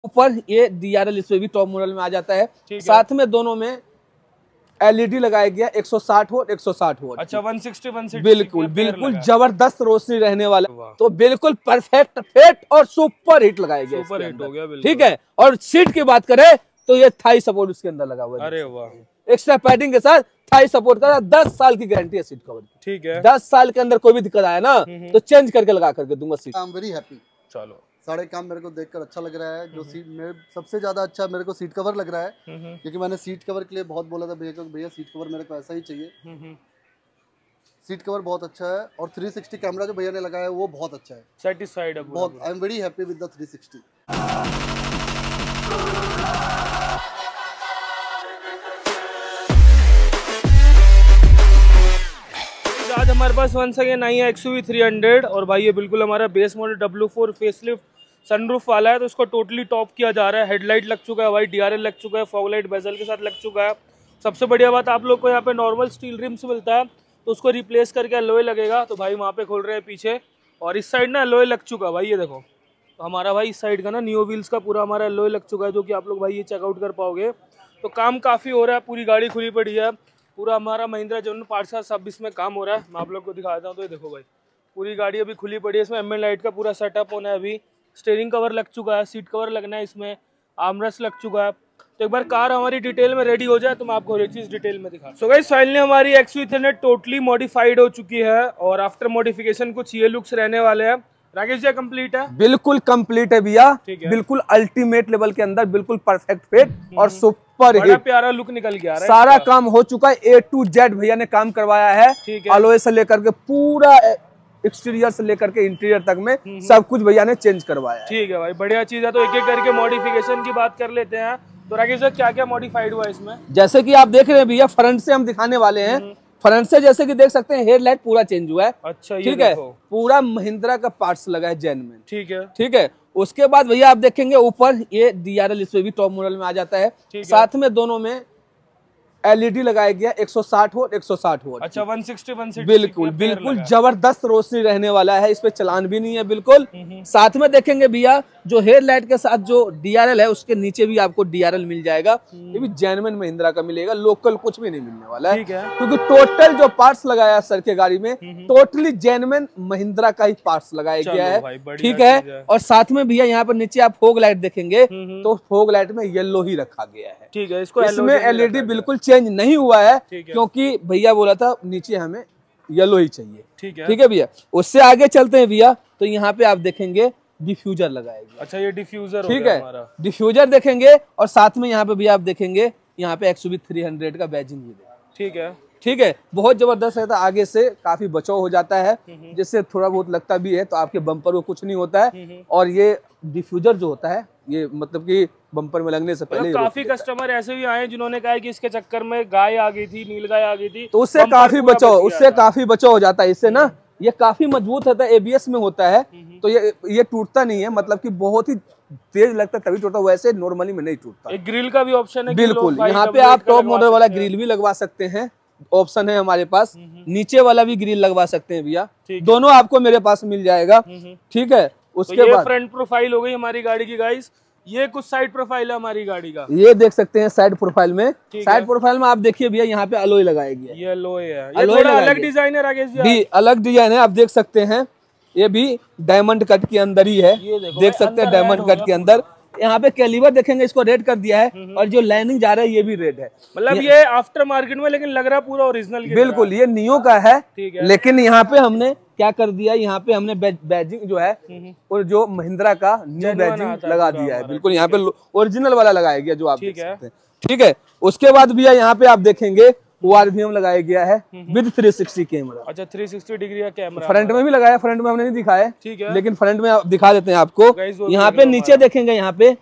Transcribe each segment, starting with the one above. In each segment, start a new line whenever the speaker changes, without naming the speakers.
ऊपर ये DRL इसमें भी टॉप मॉडल में आ जाता है। साथ में दोनों में LED लगाया गया 160 वोल्ट 160 वोल्ट।
अच्छा 160
बिल्कुल बिल्कुल जबरदस्त रोशनी रहने वाला, तो बिल्कुल परफेक्ट फिट और सुपर हिट लगाया गया,
सुपर हिट हो गया बिल्कुल।
ठीक है। और सीट की बात करें तो ये थाई सपोर्ट इसके अंदर लगा हुआ है।
अरे वाह,
एक्स्ट्रा पैडिंग के साथ थाई सपोर्ट का 10 साल की गारंटी है सीट कवर की।
ठीक है,
10 साल के अंदर कोई भी दिक्कत आया ना तो चेंज करके लगा करके दूंगा seat.
I am very happy.
चलो
सारे काम मेरे को देखकर अच्छा लग रहा है। जो सीट में सबसे ज्यादा अच्छा मेरे को सीट कवर लग रहा है, क्योंकि मैंने सीट कवर के लिए बहुत बोला था भैया को, भैया सीट कवर मेरे को ऐसा ही चाहिए। सीट कवर बहुत अच्छा है और 360 कैमरा जो भैया ने लगाया है वो बहुत अच्छा है।
सेटिस्फाइड है
बहुत। I am very happy with the 360।
आज हमारे पास वंस अगेन आई है XUV 300 और भाई ये बिल्कुल हमारा base model W4 facelift sunroof वाला है। तो इसको टोटली टॉप किया जा रहा है। हेडलाइट लग चुका है भाई, DRL लग चुका है, फॉग लाइट बेजल के साथ लग चुका है। सबसे बढ़िया बात आप लोग को यहाँ पे नॉर्मल स्टील रिम्स मिलता है, तो उसको रिप्लेस करके एलॉय लगेगा। तो भाई वहाँ पे खोल रहे हैं पीछे, और इस साइड ना एलॉय लग चुका है भाई, ये देखो। तो हमारा भाई इस साइड का ना नियो व्हील्स का पूरा हमारा एलॉय लग चुका है, जो कि आप लोग भाई ये चेकआउट कर पाओगे। तो काम काफ़ी हो रहा है, पूरी गाड़ी खुली पड़ी है। पूरा हमारा महिंद्रा जनरल पार्ट्स का सब इसमें काम हो रहा है। मैं आप लोग को दिखा देता हूँ। तो ये देखो भाई, पूरी गाड़ी अभी खुली पड़ी है। इसमें एम्बिएंट लाइट का पूरा सेटअप होना है अभी। स्टीयरिंग कवर लग चुका है, सीट कवर लगना है, इसमें आर्मरेस्ट लग चुका है। तो एक बार कार हमारी डिटेल में रेडी हो जाए तो मैं आपको हर एक चीज डिटेल में दिखा। सो गाइस फाइनली हमारी XUV 300 टोटली मॉडिफाइड हो चुकी है, और आफ्टर मॉडिफिकेशन कुछ ये लुक्स रहने वाले हैं। राकेश जी कंप्लीट है?
बिल्कुल कंप्लीट है भैया, बिल्कुल अल्टीमेट लेवल के अंदर, बिल्कुल परफेक्ट फिट और सुपर हिट,
प्यारा लुक निकल गया।
सारा काम हो चुका है, A to Z भैया ने काम करवाया है। अलॉय से लेकर के पूरा एक्सटीरियर से लेकर के इंटीरियर तक में सब कुछ भैया ने चेंज करवाया है।
ठीक है भाई, बढ़िया चीज है। तो एक एक करके मॉडिफिकेशन की बात कर लेते हैं। तो राकेश जी क्या क्या मॉडिफाइड हुआ इसमें?
जैसे कि आप देख रहे हैं भैया, फ्रंट से हम दिखाने वाले हैं। फ्रंट से जैसे कि देख सकते हैं हेडलाइट पूरा चेंज हुआ है।
अच्छा,
ठीक है, पूरा महिंद्रा का पार्ट्स लगा है जेन्युइन।
ठीक है,
ठीक है। उसके बाद भैया आप देखेंगे ऊपर ये DRL इसमें भी टॉप मॉडल में आ जाता है। साथ में दोनों में LED लगाया गया 160 वोल्ट 160 वोल्ट।
अच्छा 160
बिल्कुल बिल्कुल जबरदस्त रोशनी रहने वाला है। इस पे चलान भी नहीं है बिल्कुल। साथ में देखेंगे भैया जो हेडलाइट के साथ जो DRL है उसके नीचे भी आपको DRL मिल जाएगा। ये भी जेन्युइन महिंद्रा का मिलेगा, लोकल कुछ भी नहीं मिलने वाला है, क्योंकि टोटल जो पार्ट्स लगाया सर के गाड़ी में टोटली जेन्युइन महिंद्रा का ही पार्ट्स लगाया गया है। ठीक है। और साथ में भैया यहाँ पर नीचे आप फोग लाइट देखेंगे तो फोग लाइट में येलो ही रखा गया है।
ठीक है, इसको
इसमें LED बिल्कुल चेंज नहीं हुआ है, क्योंकि भैया बोला था नीचे हमें येलो ही चाहिए। ठीक है भैया। उससे आगे चलते हैं भैया, तो यहाँ पे आप देखेंगे डिफ्यूजर लगाएगी।
अच्छा ये डिफ्यूजर
ठीक है, डिफ्यूजर देखेंगे। और साथ में यहाँ पे भैया आप देखेंगे यहाँ पे XUV 300 का बैजिंग भी देगा।
ठीक है,
ठीक है, बहुत जबरदस्त रहता है। आगे से काफी बचाव हो जाता है, जिससे थोड़ा बहुत लगता भी है तो आपके बम्पर को कुछ नहीं होता है। और ये डिफ्यूजर जो होता है ये मतलब कि बम्पर में लगने से पहले
काफी कस्टमर ऐसे भी आए जिन्होंने कहा कि इसके चक्कर में गाय आ गई थी, नील गाय आ गई थी,
तो उससे काफी बचाव हो जाता है। इससे ना ये काफी मजबूत होता है, ABS में होता है, तो ये टूटता नहीं है, मतलब कि बहुत ही तेज लगता है तभी टूटता, वैसे नॉर्मली में नहीं टूटता।
एक ग्रिल का भी ऑप्शन है
बिल्कुल, यहाँ पे आप टॉप मॉडल वाला ग्रिल भी लगवा सकते हैं, ऑप्शन है हमारे पास। नीचे वाला भी ग्रिल लगवा सकते हैं भैया, दोनों आपको मेरे पास मिल जाएगा। ठीक है। उसके बाद
फ्रंट प्रोफाइल हो गई हमारी गाड़ी की गाइस। ये कुछ साइड प्रोफाइल है हमारी गाड़ी का, ये
देख सकते हैं साइड प्रोफाइल में। साइड प्रोफाइल में आप देखिए भैया यहाँ पे अलॉय लगाया गया।
ये अलॉय है, ये थोड़ा अलग डिजाइन है राकेश जी,
अलग डिजाइन है, आप देख सकते हैं। ये भी डायमंड कट के अंदर ही है, देख सकते हैं डायमंड कट के अंदर। यहाँ पे कैलिबर देखेंगे, इसको रेड कर दिया है, और जो लाइनिंग जा रहा है ये भी रेड है।
मतलब ये आफ्टर मार्केट में, लेकिन लग रहा है पूरा ओरिजिनल।
बिल्कुल, ये नियो का है, लेकिन यहाँ पे हमने क्या कर दिया, यहाँ पे हमने बैजिंग जो है और जो महिंद्रा का न्यू बैजिंग लगा दिया है। बिल्कुल यहाँ पे ओरिजिनल वाला लगाया गया जो आप देख सकते हैं। ठीक है। उसके बाद भैया यहाँ पे आप देखेंगे ORVM लगाया गया है विद 360 कैमरा।
अच्छा 360 डिग्री का कैमरा
फ्रंट में भी लगाया, फ्रंट में हमने नहीं दिखाया, ठीक है, लेकिन फ्रंट में आप दिखा देते हैं आपको। यहाँ पे नीचे देखेंगे, यहाँ पे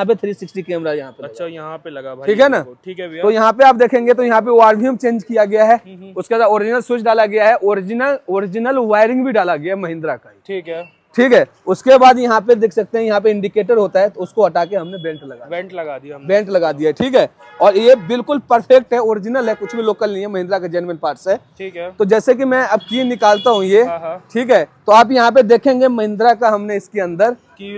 360 कैमरा यहाँ पे।
अच्छा यहाँ पे लगा भाई,
ठीक है ना।
ठीक है भैया।
तो यहाँ पे आप देखेंगे तो यहाँ पे ORVM चेंज किया गया है, उसके बाद ओरिजिनल स्विच डाला गया है, ओरिजिनल वायरिंग भी डाला गया है महिंद्रा का।
ठीक है।
ठीक है। उसके बाद यहाँ पे देख सकते हैं, यहाँ पे इंडिकेटर होता है, तो उसको हटा के हमने बेल्ट लगा दिया, बेल्ट लगा दिया। ठीक है, और ये बिल्कुल परफेक्ट है, ओरिजिनल है, कुछ भी लोकल नहीं है, महिंद्रा का जेन्युइन पार्ट्स है। ठीक है। तो जैसे कि मैं अब की निकालता हूँ ये, ठीक है, तो आप यहाँ पे देखेंगे महिंद्रा का हमने इसके अंदर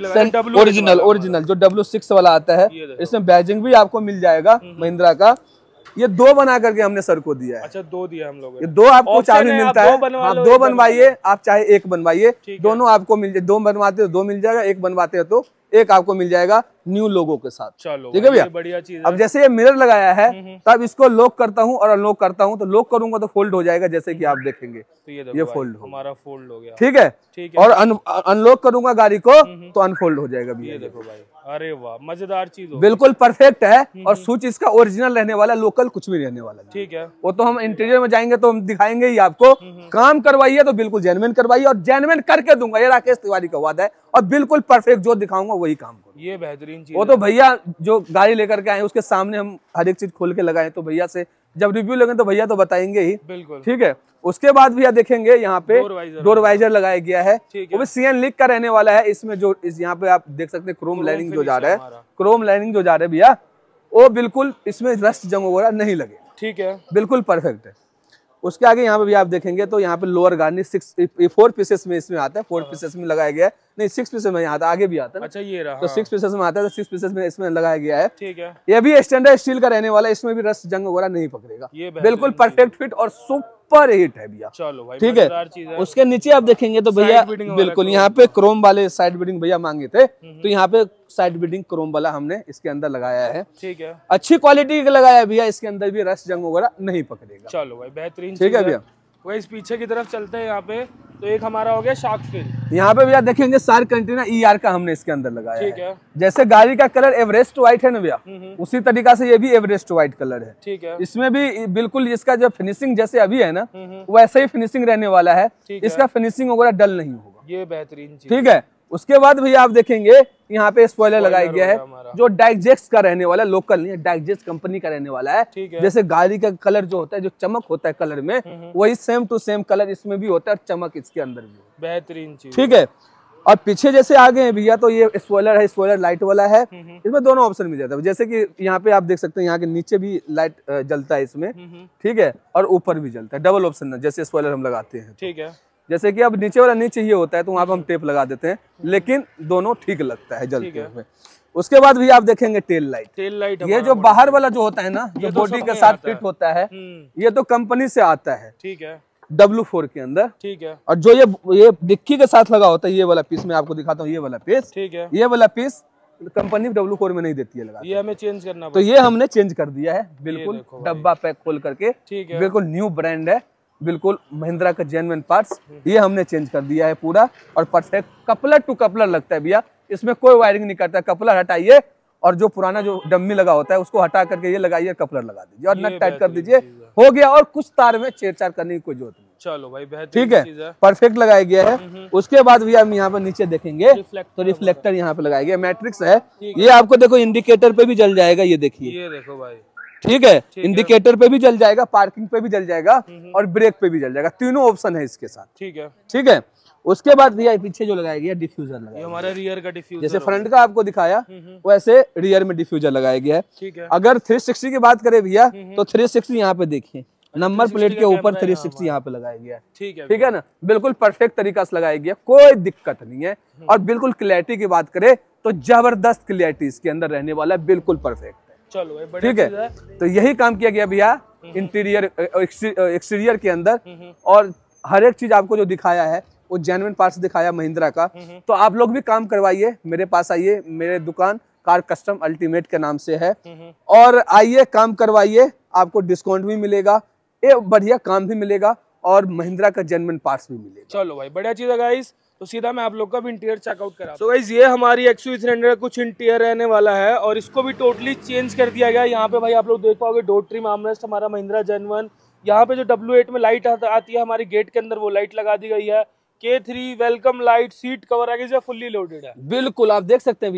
ओरिजिनल जो W6 वाला आता है, इसमें बैजिंग भी आपको मिल जाएगा महिंद्रा का। ये 2 बना करके हमने सर को दिया है। अच्छा, 2 दिया हम लोग। ये 2 आपको चाबी मिलता है, आप 2 बनवाइए, आप चाहे 1 बनवाइए, दोनों आपको मिल जाए। 2 बनवाते हो 2 मिल जाएगा, 1 बनवाते हो तो 1 आपको मिल जाएगा न्यू लोगो के साथ। चलो ठीक है भैया, बढ़िया चीज है। अब जैसे ये मिरर लगाया है, तब इसको लॉक करता हूँ और अनलॉक करता हूँ, तो लॉक करूंगा तो फोल्ड हो जाएगा, जैसे कि आप देखेंगे, तो ये फोल्ड हमारा फोल्ड हो गया। ठीक है, और अनलॉक करूंगा गाड़ी को तो अनफोल्ड हो जाएगा भैया। देखो भाई, अरे वाह, मजेदार चीज हो, बिल्कुल परफेक्ट है। और स्विच इसका ओरिजिनल रहने वाला, लोकल कुछ भी रहने वाला। ठीक है, वो तो हम इंटीरियर में जाएंगे तो हम दिखाएंगे ही आपको। काम करवाइए तो बिल्कुल जेन्युइन करवाइए, और जेन्युइन करके दूंगा, ये राकेश तिवारी का वादा है। और बिल्कुल परफेक्ट जो दिखाऊंगा वही काम करूँ। ये बेहतरीन चीज, वो तो भैया जो गाड़ी लेकर के आए उसके सामने हम हर एक चीज खोल के लगाए, तो भैया से जब रिव्यू लगे तो भैया तो बताएंगे ही। बिल्कुल ठीक है। उसके बाद भैया देखेंगे यहाँ पे डोर वाइजर लगाया गया है, वो भी CN लिख का रहने वाला है। इसमें जो यहाँ पे आप देख सकते हैं क्रोम लाइनिंग जो जा रहा है, क्रोम लाइनिंग जो जा रहा है भैया, वो बिल्कुल इसमें रस्ट जंग वगैरह नहीं लगे। ठीक है, बिल्कुल परफेक्ट है। उसके आगे यहाँ पे भी आप देखेंगे तो यहाँ पे लोअर गार्निश 4 पीसेस में इसमें आता है, 4 पीसेस में लगाया गया है, नहीं 6 पीसेस में आता है, आगे भी आता है। अच्छा, ये रहा, तो 6 पीसेस में आता है, तो 6 पीसेस में इसमें लगाया गया है। ठीक है, ये भी स्टैंडर्ड स्टील का रहने वाला है, इसमें भी रस्ट जंग वगैरह नहीं पकड़ेगा, बिल्कुल परफेक्ट फिट और सुपर हिट है भैया। चलो भाई, ठीक है। उसके नीचे आप देखेंगे तो भैया बिल्कुल यहाँ पे क्रोम वाले साइड बीडिंग भैया मांगे थे, तो यहाँ पे साइड बीडिंग क्रोम वाला हमने इसके अंदर लगाया है। ठीक है, अच्छी क्वालिटी का लगाया है भैया, इसके अंदर भी रस्ट जंग वगैरह नहीं पकड़ेगा। चलो भाई, बेहतरीन। ठीक है भैया, वही इस पीछे की तरफ चलते हैं। यहाँ पे तो एक हमारा हो गया शार्क फिन। यहाँ पे भैया देखेंगे शार्क कंटेनर ER का हमने इसके अंदर लगाया है। ठीक है, जैसे गाड़ी का कलर एवरेस्ट व्हाइट है ना भैया, उसी तरीका से ये भी एवरेस्ट व्हाइट कलर है। ठीक है, इसमें भी बिल्कुल इसका जो फिनिशिंग जैसे अभी है ना, वैसे ही फिनिशिंग रहने वाला है। इसका फिनिशिंग वगैरह डल नहीं होगा, ये बेहतरीन चीज। ठीक है, उसके बाद भैया आप देखेंगे यहाँ पे स्पॉइलर लगाया गया है, जो डाइजेक्स का रहने वाला, लोकल नहीं है, डाइजेक्स कंपनी का रहने वाला है। जैसे गाड़ी का कलर जो होता है, जो चमक होता है कलर में, वही सेम टू सेम कलर इसमें भी होता है, और चमक इसके अंदर भी, बेहतरीन चीज। ठीक है, और पीछे जैसे आगे हैं भैया तो ये स्पॉइलर है, स्पॉइलर लाइट वाला है, इसमें दोनों ऑप्शन मिल जाता है। जैसे कि यहाँ पे आप देख सकते हैं, यहाँ के नीचे भी लाइट जलता है इसमें। ठीक है, और ऊपर भी जलता है, डबल ऑप्शन है, जैसे स्पॉइलर हम लगाते हैं। ठीक है, जैसे कि अब नीचे वाला नहीं चाहिए होता है तो वहां पर हम टेप लगा देते हैं, लेकिन दोनों ठीक लगता है जलते हुए। उसके बाद भी आप देखेंगे टेल लाइट, ये जो बाहर वाला जो होता है ना, जो बॉडी के साथ फिट होता है, ये तो कंपनी से आता है। ठीक है, W4 के अंदर। ठीक है, और जो ये डिक्की के साथ लगा होता है, ये वाला पीस मैं आपको दिखाता हूँ, ये वाला पीस। ठीक है, ये वाला पीस कंपनी W4 में नहीं देती है लगा, ये हमें चेंज करना, तो ये हमने चेंज कर दिया है, बिल्कुल डब्बा पैक खोल करके। ठीक है, बिल्कुल न्यू ब्रांड है, बिल्कुल महिंद्रा का जेन्युइन पार्ट्स, ये हमने चेंज कर दिया है पूरा, और परफेक्ट कपलर टू कपलर लगता है भैया, इसमें कोई वायरिंग नहीं करता है। कपलर हटाइए और जो पुराना जो डम्मी लगा होता है उसको हटा करके ये लगाइए, कपलर लगा दीजिए और नट टाइट कर दीजिए, हो गया। और कुछ तार में छेड़छाड़ करने की कोई जरूरत नहीं। चलो भाई, बेहतरीन। ठीक है, परफेक्ट लगाया गया है। उसके बाद भी हम यहाँ पर नीचे देखेंगे तो रिफ्लेक्टर यहाँ पे लगाया गया, मैट्रिक्स है ये, आपको देखो इंडिकेटर पे भी जल जाएगा, ये देखिए, ये देखो भाई। ठीक है, इंडिकेटर पे भी जल जाएगा, पार्किंग पे भी जल जाएगा, और ब्रेक पे भी जल जाएगा, तीनों ऑप्शन है इसके साथ। ठीक है, ठीक है। उसके बाद भैया पीछे जो लगाया गया डिफ्यूजर लगाया, ये हमारा रियर का डिफ्यूजर, जैसे फ्रंट का आपको दिखाया वैसे रियर में डिफ्यूजर लगाया गया है। ठीक है, अगर 360 की बात करें भैया तो 360 यहाँ पे देखिए, नंबर प्लेट के ऊपर 360 यहाँ पे लगाया गया है। ठीक है ना, बिल्कुल परफेक्ट तरीका से लगाया गया, कोई दिक्कत नहीं है। और बिल्कुल क्लैरिटी की बात करें तो जबरदस्त क्लैरिटी इसके अंदर रहने वाला है, बिल्कुल परफेक्ट। चलो, ठीक है, तो यही काम किया गया भैया इंटीरियर एक्सटीरियर के अंदर, और हर एक चीज आपको जो दिखाया है वो जेन्युइन पार्ट्स दिखाया महिंद्रा का। तो आप लोग भी काम करवाइए, मेरे पास आइए, मेरे दुकान कार कस्टम अल्टीमेट के नाम से है, और आइए काम करवाइए, आपको डिस्काउंट भी मिलेगा, ये बढ़िया काम भी मिलेगा, और महिंद्रा का जेन्युइन पार्ट्स भी मिलेगा। चलो भाई, बढ़िया चीज है गाइस। तो सीधा मैं आप लोग का भी इंटीरियर चेकआउट करा। तो गाइस, ये हमारी XUV300 का कुछ इंटीरियर रहने वाला है, और इसको भी टोटली चेंज कर दिया गया। यहाँ पे भाई आप लोग देख पाओगे डोर ट्रिम आर्मरेस्ट हमारा महिंद्रा जेन्युइन। यहाँ पे जो W8 में लाइट आती है हमारी गेट के अंदर, वो लाइट लगा दी गई है। K3 welcome light, seat cover आगे से फुल्ली लोडेड है। बिल्कुल, आप देख सकते हैं भैया,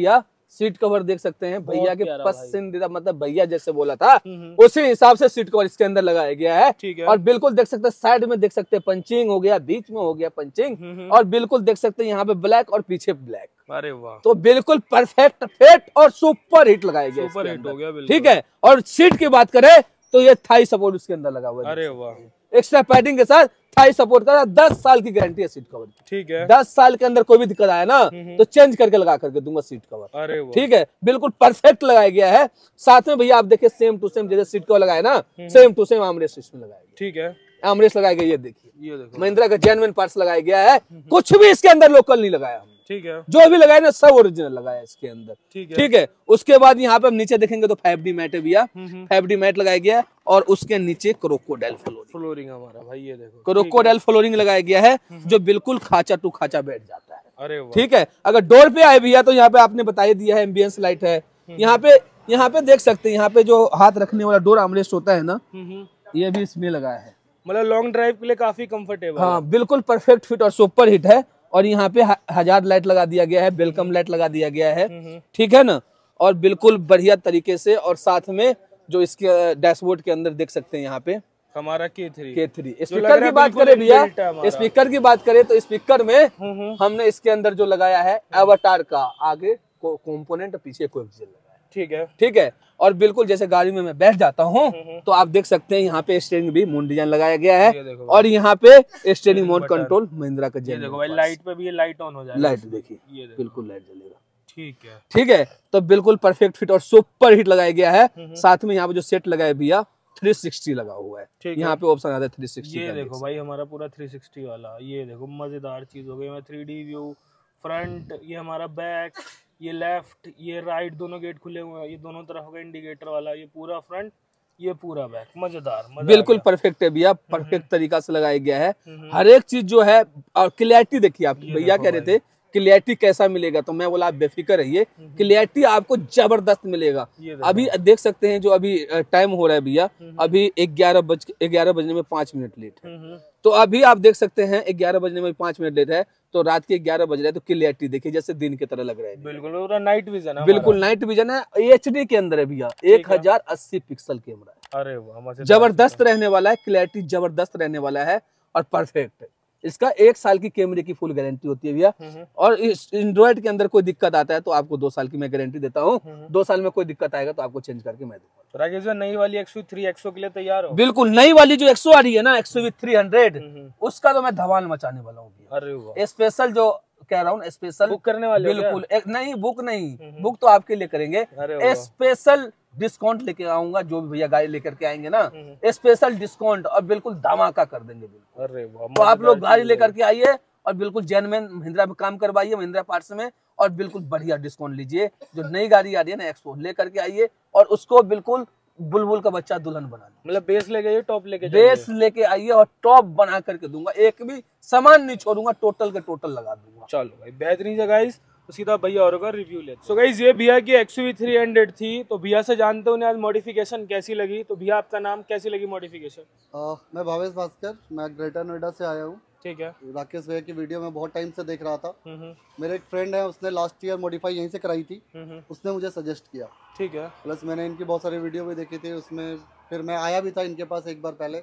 सीट कवर देख सकते हैं भैया के
प्यारा
पसंदीदा, मतलब भैया जैसे बोला था उसी हिसाब से सीट कवर इसके अंदर लगाया गया है।
ठीक है।
और बिल्कुल देख सकते हैं साइड में देख सकते हैं पंचिंग हो गया, बीच में हो गया पंचिंग, और बिल्कुल देख सकते हैं यहाँ पे ब्लैक और पीछे ब्लैक।
अरे वाह,
तो बिल्कुल परफेक्ट फिट और सुपर हिट लगाया गया,
सुपर हिट हो गया बिल्कुल।
ठीक है। और सीट की बात करें तो ये थाई सपोर्ट उसके अंदर लगा हुआ है।
अरे वाह,
एक्स्ट्रा पैडिंग के साथ थाई सपोर्ट का 10 साल की गारंटी है सीट कवर की।
ठीक है।
10 साल के अंदर कोई भी दिक्कत आया ना तो चेंज करके लगा करके दूंगा सीट कवर।
अरे वाह,
ठीक है, बिल्कुल परफेक्ट लगाया गया है। साथ में भैया आप देखिए सेम टू सेम जैसे सीट कवर लगाया ना, सेम टू सेम आर्मरेस्ट इसमें लगाया गया।
ठीक है,
आर्मरेस्ट लगाया गया, ये देखिए
ये देखो
महिंद्रा का जेन्युइन पार्ट्स लगाया गया है, कुछ भी इसके अंदर लोकल नहीं लगाया हमने।
ठीक है,
जो भी लगाया ना सब ओरिजिनल लगाया इसके अंदर।
ठीक है,
ठीक है। उसके बाद यहाँ पे हम नीचे देखेंगे तो 5D मैट है भैया, 5D मैट लगाया गया है और उसके नीचे क्रोकोडाइल
फ्लोरिंग हमारा भाई, ये देखो
क्रोकोडाइल फ्लोरिंग लगाया गया है जो बिल्कुल खाचा टू खाचा बैठ जाता है।
अरे वाह,
ठीक है। अगर डोर पे आए भैया तो यहाँ पे आपने बता ही दिया है एम्बियंस लाइट है। यहाँ पे देख सकते हैं, यहाँ पे जो हाथ रखने वाला डोर आर्मरेस्ट होता है ना, ये भी इसमें लगाया है।
मतलब लॉन्ग ड्राइव के लिए काफी कंफर्टेबल।
हाँ बिल्कुल परफेक्ट फिट और सुपर हिट है। और यहाँ पे हजार लाइट लगा दिया गया है, वेलकम लाइट लगा दिया गया है। ठीक है ना, और बिल्कुल बढ़िया तरीके से। और साथ में जो इसके डैशबोर्ड के अंदर देख सकते हैं यहाँ पे
हमारा K3
स्पीकर की बात करें भैया, स्पीकर की बात करें तो स्पीकर में हमने इसके अंदर जो लगाया है एवाटार का आगे कंपोनेंट, पीछे कोएक्सियल लगाया है।
ठीक है,
ठीक है। और बिल्कुल जैसे गाड़ी में मैं बैठ जाता हूँ तो आप देख सकते हैं यहाँ पे स्टीयरिंग भी मून डिजाइन लगाया गया है। और यहाँ पे स्टीयरिंग मोड कंट्रोल महिंद्रा का
ये देखो भाई, लाइट पे भी ये लाइट ऑन हो जाएगा।
लाइट देखिए बिल्कुल लाइट जलेगा।
ठीक है,
ठीक है। तो बिल्कुल परफेक्ट फिट और सुपर हिट लगाया गया है। साथ में यहाँ पे जो सेट लगाया भैया 360 लगा हुआ है। यहाँ पे ऑप्शन आता है 360।
ये देखो भाई हमारा पूरा 360 वाला, ये देखो मजेदार चीज हो गई। 3D व्यू, फ्रंट, ये हमारा बैक, ये लेफ्ट, ये राइट, दोनों गेट खुले हुए हैं। ये दोनों तरफ का इंडिकेटर वाला, ये पूरा फ्रंट, ये पूरा बैक। मजेदार
बिल्कुल परफेक्ट है भैया, परफेक्ट तरीका से लगाया गया है। हर एक चीज जो है, और क्लैरिटी देखिए आपकी, भैया कह रहे थे क्लैरिटी कैसा मिलेगा, तो मैं बोला आप बेफिक्र रहिए, क्लैरिटी आपको जबरदस्त मिलेगा। अभी देख सकते हैं जो अभी टाइम हो रहा है भैया, अभी 11 बजने में 5 मिनट लेट है। तो अभी आप देख सकते हैं 11 बजने में 5 मिनट लेट है, तो रात के 11 बज रहे हैं। तो क्लैरिटी देखिए जैसे दिन की तरह लग रहा है।
बिल्कुल पूरा नाइट विजन है,
बिल्कुल नाइट विजन है। HD के अंदर है भैया, 1080 पिक्सल कैमरा है।
अरे वाह,
जबरदस्त रहने वाला है, क्लैरिटी जबरदस्त रहने वाला है और परफेक्ट है। इसका 1 साल की कैमरे की फुल गारंटी होती है भैया। और इस एंड्रॉइड के अंदर कोई दिक्कत आता है तो आपको 2 साल की मैं गारंटी देता हूँ। 2 साल में कोई दिक्कत आएगा तो आपको चेंज करके मैं दूंगा।
तो राकेश भाई, नई वाली XUV3 एक्सो के लिए तैयार हो?
बिल्कुल, नई वाली जो एक्सो आ रही है ना, XUV 300, उसका तो मैं धमाल मचाने वाला हूँ।
अरे वाह,
स्पेशल जो कह रहा हूँ, स्पेशल
बुक करने वाले
बिल्कुल नहीं, बुक नहीं, बुक तो आपके लिए करेंगे। स्पेशल डिस्काउंट लेके आऊंगा, जो भी भैया गाड़ी लेकर के आएंगे ना, स्पेशल डिस्काउंट और बिल्कुल धमाका कर देंगे बिल्कुल।
अरे वाह,
तो आप लोग गाड़ी लेकर के आइए और बिल्कुल जेन्युइन महिंद्रा में काम करवाइए, महिंद्रा पार्ट्स में, और बिल्कुल बढ़िया डिस्काउंट लीजिए। जो नई गाड़ी आ रही है ना एक्सपो, लेकर के आइए और उसको बिल्कुल बुलबुल का बच्चा दुल्हन बना,
मतलब बेस लेके आइए, टॉप लेके
बेस लेके आइए और टॉप बना करके दूंगा। एक भी सामान नहीं छोड़ूंगा, टोटल के टोटल लगा दूंगा।
चलो भाई, बेहतरीन है गाइस। तो सीधा भैया और का रिव्यू लेते। सो गाइस, ये भैया की XUV 300 थी। तो भैया से जानते हो आज मॉडिफिकेशन कैसी लगी। तो भैया आपका नाम, कैसी लगी मॉडिफिकेशन?
मैं भावेश भास्कर, मैं ग्रेटर नोएडा से आया हूँ।
ठीक है।
राकेश भैया की वीडियो में बहुत टाइम से देख रहा था। मेरे एक फ्रेंड है, उसने लास्ट ईयर मॉडिफाई यहीं से कराई थी, उसने मुझे सजेस्ट किया।
ठीक है।
प्लस मैंने इनकी बहुत सारी वीडियो भी देखी थी, उसमें फिर मैं आया भी था इनके पास एक बार पहले।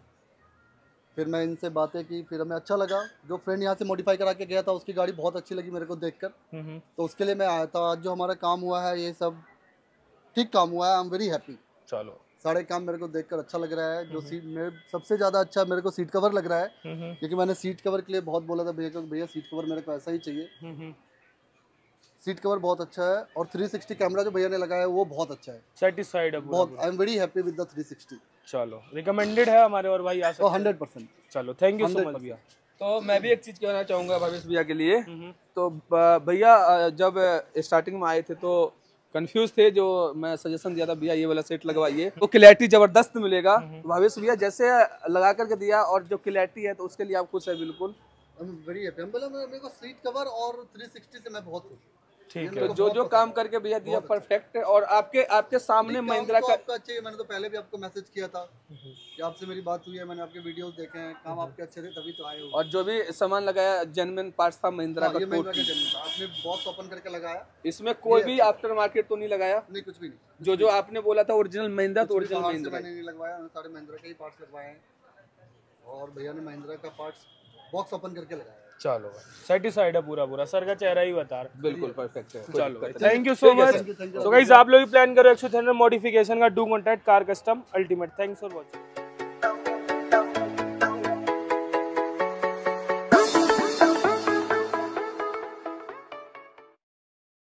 फिर मैं इनसे बातें की, फिर हमें अच्छा लगा। जो फ्रेंड यहाँ से मॉडिफाई करा के गया था उसकी गाड़ी बहुत अच्छी लगी मेरे को देखकर, तो उसके लिए मैं आया था। आज जो हमारा काम हुआ है ये सब ठीक काम हुआ है, आई एम वेरी हैप्पी।
चलो,
सारे काम मेरे को देखकर अच्छा लग रहा है। जो सीट में सबसे ज़्यादा अच्छा मेरे को सीट कवर लग रहा है, क्योंकि मैंने सीट कवर के लिए बहुत बोला था भैया को, भैया सीट कवर मेरे को ऐसा ही चाहिए। सीट कवर बहुत अच्छा है और 360 कैमरा जो भैया ने लगाया है वो बहुत अच्छा है।
सेटिस्फाइड है
बहुत, I am very happy with the 360।
चलो, रिकमेंडेड है हमारे और भाई आ सकते हैं
100%।
चलो, थैंक यू सो मच भैया।
तो मैं भी एक चीज कहना चाहूंगा भावेश भैया के लिए। तो भैया जब स्टार्टिंग में आए थे तो कंफ्यूज थे, जो मैं सजेशन दिया था भैया ये वाला सेट लगवाइए तो क्लैरिटी जबरदस्त मिलेगा। भावेश भैया जैसे लगा करके दिया और जो क्लैरिटी है तो उसके लिए आप खुश है? बिल्कुल
वेरी हैप्पी। मेरे को सीट कवर और 360 से मैं बहुत खुश हूँ।
ठीक है।
जो जो काम करके भैया दिया परफेक्ट है। और आपके सामने महिंद्रा का
आपका अच्छे, मैंने तो पहले भी आपको मैसेज किया था कि आपसे मेरी बात हुई है, मैंने आपके वीडियोस देखे हैं, काम आपके अच्छे थे तभी तो आए हो।
और जो भी सामान लगाया जेन्युइन पार्ट्स था महिंद्रा का।
ये महिंद्रा का जेन्युइन था, आपने बॉक्स ओपन करके लगाया,
इसमें कोई भी आफ्टर मार्केट तो नहीं लगाया?
नहीं, कुछ भी नहीं।
जो आपने बोला था ओरिजिनल महिंद्रा तो ओरिजिनल महिंद्रा
मैंने नहीं लगवाया, सारे महिंद्रा के ही पार्ट्स लगवाए हैं और भैया ने महिंद्रा का पार्ट्स बॉक्स ओपन करके लगाया।
चलो सेटिस्फाइड है पूरा सर का चेहरा ही बता रहा।
बिल्कुल परफेक्ट है।
चलो thank you so much. So guys आप लोग भी प्लान करो 100 मॉडिफिकेशन का, do contact car custom ultimate. Thanks for watching.